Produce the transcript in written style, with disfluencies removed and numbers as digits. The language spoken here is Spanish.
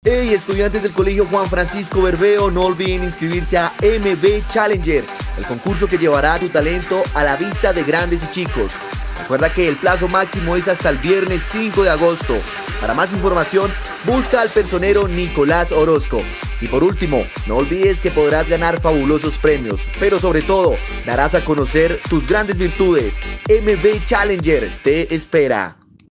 Hey, estudiantes del Colegio Juan Francisco Bermeo, no olviden inscribirse a MB Challenger, el concurso que llevará tu talento a la vista de grandes y chicos. Recuerda que el plazo máximo es hasta el viernes 5 de agosto. Para más información, busca al personero Nicolás Orozco. Y por último, no olvides que podrás ganar fabulosos premios, pero sobre todo, darás a conocer tus grandes virtudes. MB Challenger te espera.